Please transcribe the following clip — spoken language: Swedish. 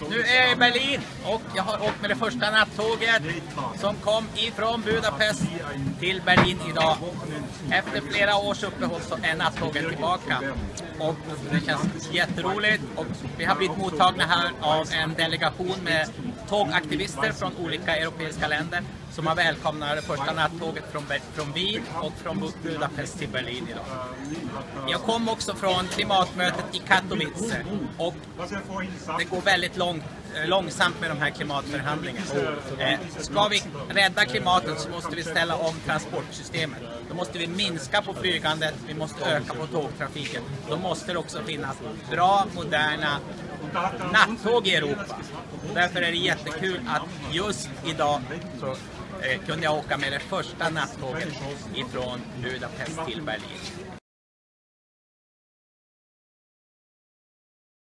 Nu är jag i Berlin och jag har åkt med det första nattåget som kom ifrån Budapest till Berlin idag. Efter flera års uppehåll så är nattåget tillbaka och det känns jätteroligt. Och vi har blivit mottagna här av en delegation med tågaktivister från olika europeiska länder som har välkomnat det första nattåget från Wien och från Budapest till Berlin idag. Jag kom också från klimatmötet i Katowice och det går väldigt långsamt med de här klimatförhandlingarna. Ska vi rädda klimatet så måste vi ställa om transportsystemet. Då måste vi minska på flygandet, vi måste öka på tågtrafiken. Då måste det också finnas bra, moderna nattåg i Europa. Därför är det jättekul att just idag så kunde jag åka med det första nattåget ifrån Budapest till Berlin.